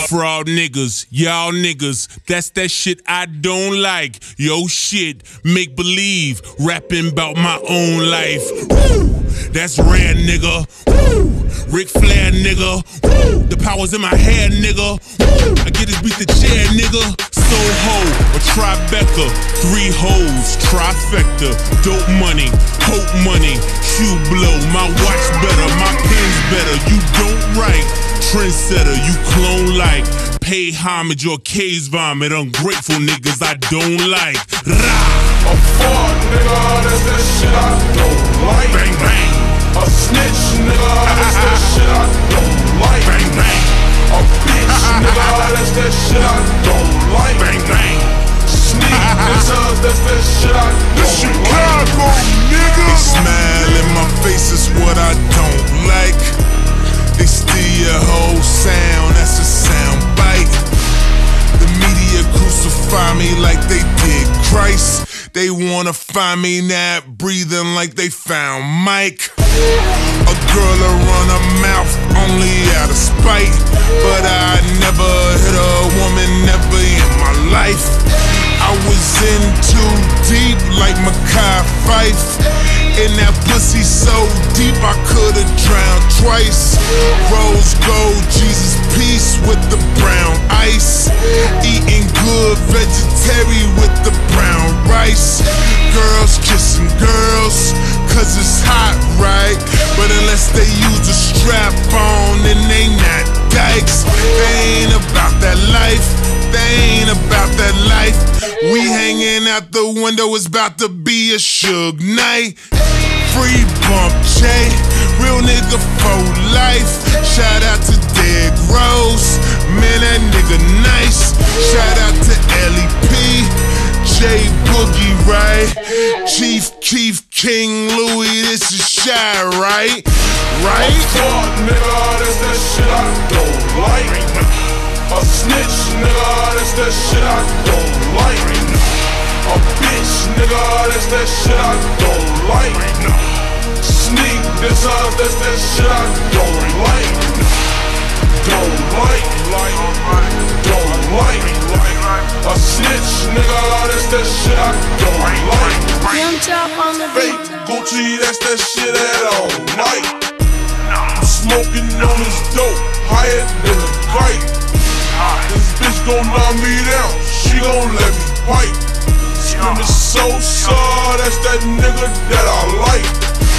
Fraud niggas, y'all niggas, that's that shit I don't like. Yo shit, make believe, rapping about my own life. Woo! That's rare, nigga. Woo! Ric Flair, nigga. Woo! The power's in my hair, nigga. Woo! I get this beat the chair, nigga. Soho, a Tribeca, 3 hoes, trifecta, dope money, hope money, shoe blow, my watch better, my pen's better, you don't write, trendsetter, you clone like, pay homage or K's vomit, ungrateful niggas I don't like. Rah! A fraud nigga, that's that shit I don't like. Bang bang. A snitch nigga, that's that shit I don't like. Bang bang. A bitch nigga, that's that shit I don't like. Bang bang. Sneak niggas, that's that shit I don't Chicago, like. nigga. They smile in my face is what I don't like. They steal your whole sound, that's a sound bite. The media crucify me like they did Christ. They wanna find me now breathing like they found Mike. A girl will run her mouth only out of spite, but I never hit a woman, never in my life. I was in too deep like Makai Fife. In that pussy so deep I could've drowned twice. Rose gold, Jesus peace with the brown ice. Eating good vegetarian with the brown rice. Girls kissing girls, cause it's hot, right? But unless they use a strap on, then they not dykes. They ain't about that life, they ain't about that life. We hanging out the window, it's about to be a Suge night. Free bump J, real nigga for life. Shout out to Dead Rose, man that nigga nice. Shout out to LEP, J Boogie, right? Chief Keef, King Louis, this is Shy, right? Right? A fraud nigga, that's that shit I don't like. A snitch nigga, that's that shit I don't like. A bitch nigga, that's that shit I don't like. Sneak niggas, that's that shit I don't like. Don't like. A snitch nigga, that's that shit I don't like. Young Chop on the Fake Gucci, that's that shit that I don't like. I'm smoking on this dope, higher than a kite. This bitch gon' knock me down, she gon' let me pipe. Screaming so that's that nigga that I like.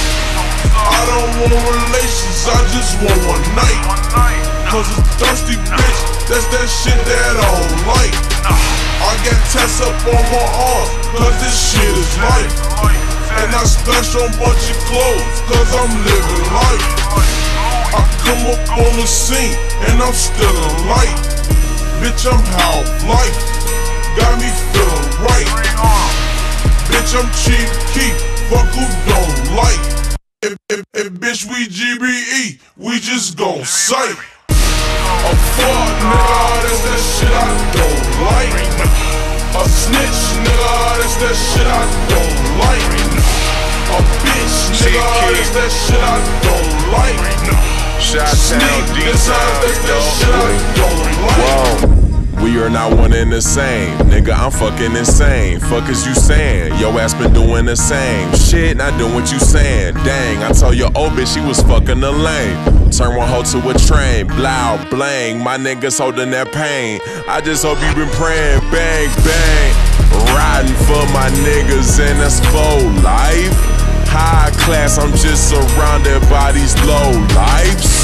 I don't want relations, I just want one night. Cause a thirsty bitch, that's that shit that I don't like. I got tats up on my arm, cause this shit is life. And I splash on bunch of clothes, cause I'm living life. I come up on the scene, and I'm still alight. Bitch, I'm half life, got me feeling right. Bitch, I'm cheap Keef, fuck who don't like. If bitch we GBE, we just gon' sight. A fraud nigga, that's that shit I don't like. A snitch nigga, that's that shit I don't like. A bitch nigga, that's that shit I don't like. Sneak niggas, that's that shit I don't like. Whoa. We are not one and the same. Nigga, I'm fucking insane. Fuck is you saying? Yo ass been doing the same shit, not doing what you saying. Dang, I told your old bitch she was fucking the lane. Turn one hoe to a train, blow, blang. My niggas holding that pain. I just hope you been praying, bang, bang. Riding for my niggas and that's for life. High class, I'm just surrounded by these low lives.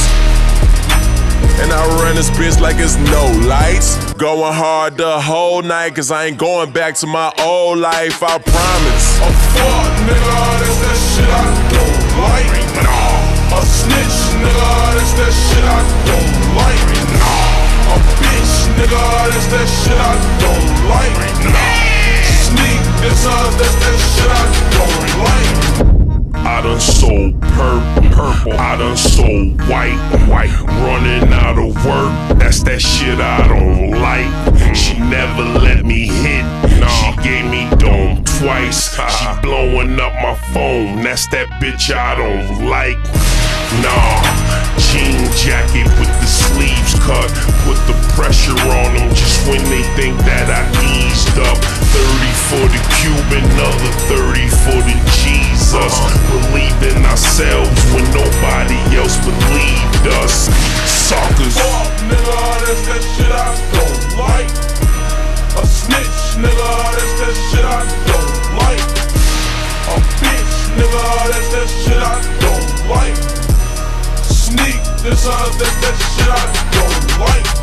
And I run this bitch like it's no lights. Going hard the whole night, cause I ain't going back to my old life, I promise. A fraud nigga, that's that shit I don't like. A snitch nigga, that's that shit I don't like. A bitch nigga, that's that shit I don't like. Sneak niggas, that's that shit I don't like. I done sold purple, I done sold white, running out of work, that's that shit I don't like. She never let me hit, she gave me dome twice. She blowing up my phone, that's that bitch I don't like. Nah, jean jacket with the sleeves cut, put the pressure on them just when they think that I eased up. 30 for the Cuban, another 30 for the Jesus. Believe in ourselves when nobody else believed us. Suckers. Fuck, nigga, that's that shit I don't like. A snitch, nigga, that's that shit I don't like. A bitch, nigga, that's that shit I don't like. Sneak, that's that shit I don't like.